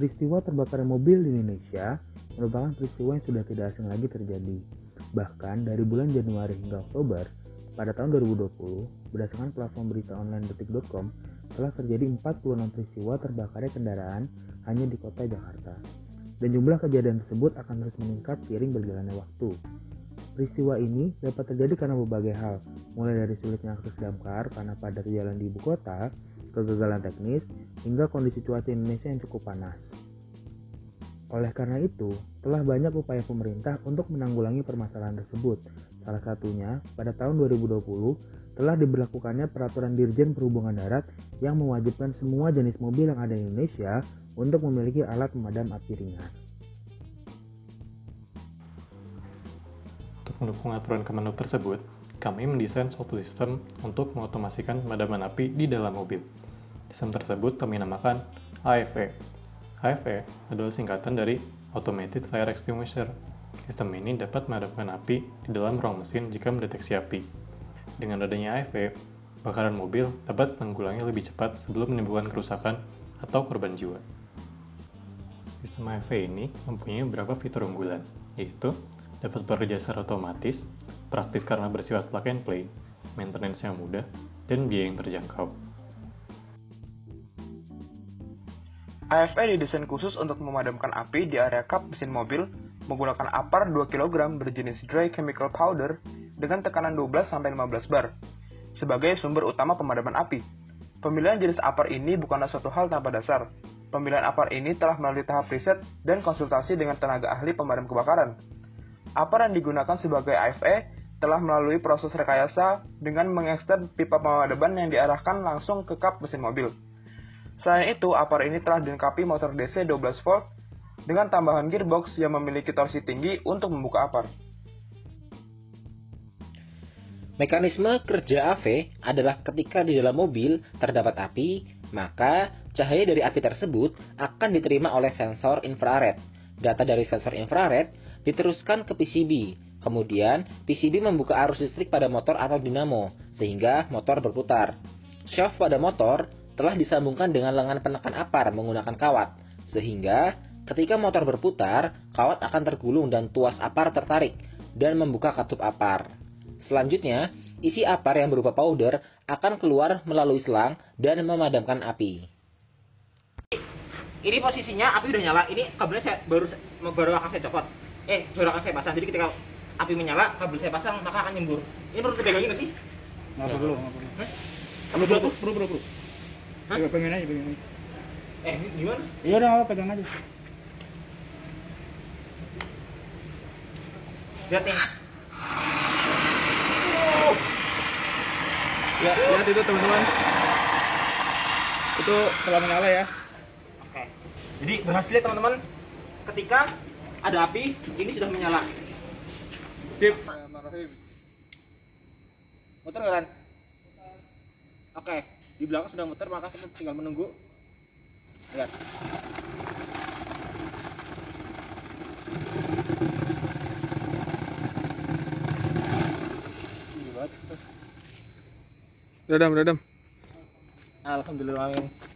Peristiwa terbakarnya mobil di Indonesia merupakan peristiwa yang sudah tidak asing lagi terjadi. Bahkan dari bulan Januari hingga Oktober pada tahun 2020, berdasarkan platform berita online detik.com, telah terjadi 46 peristiwa terbakarnya kendaraan hanya di kota Jakarta. Dan jumlah kejadian tersebut akan terus meningkat seiring berjalannya waktu. Peristiwa ini dapat terjadi karena berbagai hal, mulai dari sulitnya akses damkar karena padat jalan di ibu kota, kegagalan teknis, hingga kondisi cuaca Indonesia yang cukup panas. Oleh karena itu, telah banyak upaya pemerintah untuk menanggulangi permasalahan tersebut. Salah satunya, pada tahun 2020, telah diberlakukannya Peraturan Dirjen Perhubungan Darat yang mewajibkan semua jenis mobil yang ada di Indonesia untuk memiliki alat pemadam api ringan. Untuk mendukung aturan Kemenhub tersebut, kami mendesain suatu sistem untuk mengotomasikan pemadaman api di dalam mobil. Sistem tersebut kami namakan AFE. AFE adalah singkatan dari Automated Fire Extinguisher. Sistem ini dapat memadamkan api di dalam ruang mesin jika mendeteksi api. Dengan adanya AFE, bakaran mobil dapat menanggulangi lebih cepat sebelum menimbulkan kerusakan atau korban jiwa. Sistem AFE ini mempunyai beberapa fitur unggulan, yaitu dapat bekerja secara otomatis, praktis karena bersifat plug and play, maintenance yang mudah, dan biaya yang terjangkau. AFE didesain khusus untuk memadamkan api di area kap mesin mobil menggunakan APAR 2 kg berjenis Dry Chemical Powder dengan tekanan 12-15 bar sebagai sumber utama pemadaman api. Pemilihan jenis APAR ini bukanlah suatu hal tanpa dasar. Pemilihan APAR ini telah melalui tahap riset dan konsultasi dengan tenaga ahli pemadam kebakaran. APAR yang digunakan sebagai AFE telah melalui proses rekayasa dengan mengekstern pipa pemadaman yang diarahkan langsung ke kap mesin mobil. Selain itu, APAR ini telah dilengkapi motor DC 12 volt dengan tambahan gearbox yang memiliki torsi tinggi untuk membuka APAR. Mekanisme kerja AFE adalah ketika di dalam mobil terdapat api, maka cahaya dari api tersebut akan diterima oleh sensor infrared. Data dari sensor infrared diteruskan ke PCB. Kemudian, PCB membuka arus listrik pada motor atau dinamo, sehingga motor berputar. Shaft pada motor telah disambungkan dengan lengan penekan APAR menggunakan kawat, sehingga ketika motor berputar, kawat akan tergulung dan tuas APAR tertarik dan membuka katup APAR. Selanjutnya, isi APAR yang berupa powder akan keluar melalui selang dan memadamkan api. Ini posisinya api udah nyala, ini kabelnya saya baru akan saya copot. Baru akan saya pasang. Jadi ketika api menyala, kabel saya pasang maka akan nyembur. Ini perlu dipegangin nggak sih? Nggak perlu. Perlu. Hah? Pengen aja. Gimana? Iya udah, pegang aja. Lihat nih. Ya, lihat itu teman-teman. Itu telah menyala ya. Oke. Jadi berhasil ya teman-teman. Ketika ada api, ini sudah menyala. Sip. Muter nggak, Ran? Oke. Di belakang sudah muter, maka kita tinggal menunggu. Lihat. Redam. Alhamdulillah, amin.